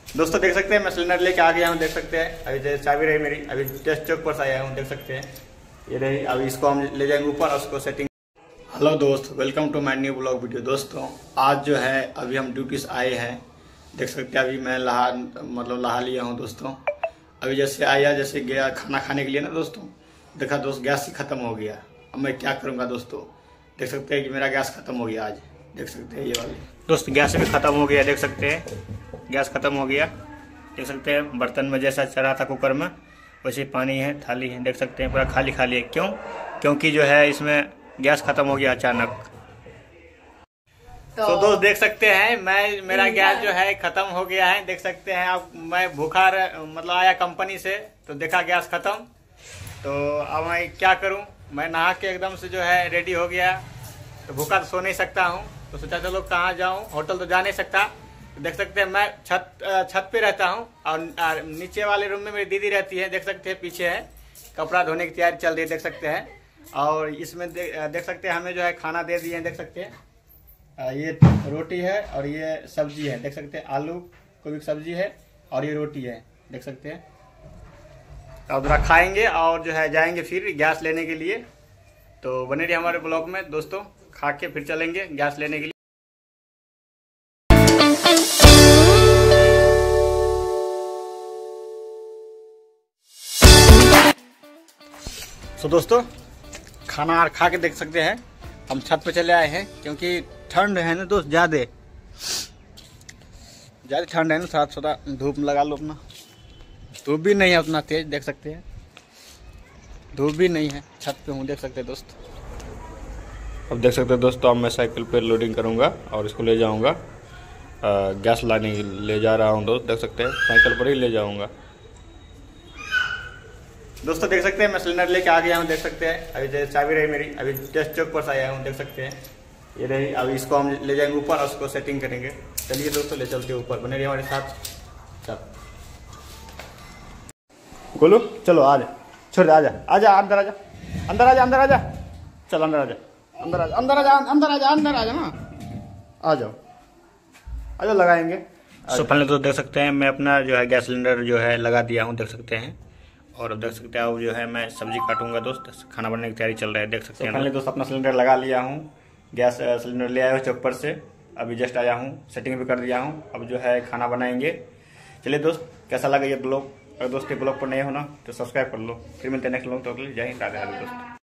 दोस्तों देख सकते हैं मैं सिलेंडर लेके आ गया हूँ। देख सकते हैं अभी जैसे चाबी रही मेरी, अभी टेस्ट चौक पर से आया हूँ। देख सकते हैं ये रही। अभी इसको हम ले जाएंगे ऊपर और उसको सेटिंग। हेलो दोस्त, welcome to my new blog video. दोस्तों आज जो है अभी हम ड्यूटी से आए हैं। देख सकते हैं अभी मैं नहा लिया हूँ। दोस्तों अभी जैसे आया, जैसे गया खाना खाने के लिए ना दोस्तों, देखा दोस्त गैस ही खत्म हो गया। अब मैं क्या करूँगा दोस्तों। देख सकते हैं कि मेरा गैस खत्म हो गया आज। देख सकते हैं ये वाली दोस्त गैस भी खत्म हो गया। देख सकते हैं गैस खत्म हो गया। देख सकते हैं बर्तन में जैसा चढ़ा था कुकर में वैसे पानी है, थाली है। देख सकते हैं पूरा खाली खाली है। क्यों? क्योंकि जो है इसमें गैस खत्म हो गया अचानक। तो दोस्त देख सकते हैं मेरा गैस जो है खत्म हो गया है। देख सकते हैं अब मैं भूखा आया कंपनी से तो देखा गैस खत्म। तो अब मैं क्या करूं। मैं नहा के एकदम से जो है रेडी हो गया। तो भूखा तो सो नहीं सकता हूं, तो सोचा चलो कहाँ जाऊं, होटल तो जा नहीं सकता। तो देख सकते हैं मैं छत पे रहता हूं और नीचे वाले रूम में मेरी दीदी रहती है। देख सकते हैं पीछे है, कपड़ा धोने की तैयारी चल रही है। देख सकते हैं और इसमें देख सकते हैं हमें जो है खाना दे दिए हैं। देख सकते हैं ये रोटी है और ये सब्जी है। देख सकते हैं आलू गोभी की सब्जी है और ये रोटी है। देख सकते हैं अब जरा खाएंगे और जो है जाएंगे फिर गैस लेने के लिए। तो बने रहिए हमारे ब्लॉग में दोस्तों, खा के फिर चलेंगे गैस लेने के लिए। तो दोस्तों खाना खा के देख सकते हैं हम छत पे चले आए हैं, क्योंकि ठंड है ना दोस्त, ज़्यादा ठंड है ना। थोड़ा धूप लगा लो अपना। धूप भी नहीं है उतना तेज, देख सकते हैं धूप भी नहीं है। छत पे हूँ देख सकते हैं दोस्त। अब देख सकते हैं दोस्तों, अब मैं साइकिल पे लोडिंग करूँगा और इसको ले जाऊँगा गैस लाने ले जा रहा हूँ दोस्त। देख सकते हैं साइकिल पर ही ले जाऊँगा। दोस्तों देख सकते हैं मैं सिलेंडर लेके आ गया हूँ। देख सकते हैं अभी जैसे चाबी रही मेरी, अभी टेस्ट चौक पर से आया हूँ। देख सकते हैं ये रही। अभी इसको हम ले जाएंगे ऊपर और उसको सेटिंग करेंगे। चलिए दोस्तों ले चलते हैं ऊपर, बने रहिए हमारे साथ। चल गोलू चलो आ जा, छोड़ दे, आजा आजा अंदर आजा, अंदर आजा, अंदर आजा, चल अंदर आजा, अंदर आजा, अंदर आजा, अंदर आजा, अंदर आजा ना, आ जाओ आ जाओ लगाएंगे। सो पहले तो देख सकते हैं मैं अपना जो है गैस सिलेंडर जो है लगा दिया हूँ। देख सकते हैं और अब देख सकते हैं अब जो है मैं सब्जी काटूंगा दोस्त। खाना बनने की तैयारी चल रहा है। देख सकते हैं पहले दोस्त अपना सिलेंडर लगा लिया हूँ। गैस सिलेंडर ले आया हूँ चौक पर से, अभी जस्ट आया हूँ, सेटिंग भी कर दिया हूँ। अब जो है खाना बनाएंगे। चलिए दोस्त कैसा लगा ये ब्लॉग। अगर दोस्त के ब्लॉग पर नए हो ना तो सब्सक्राइब कर लो। फिर मिलते हैं नेक्स्ट ब्लॉग। तो जय हिंद, राधे राधे दोस्त।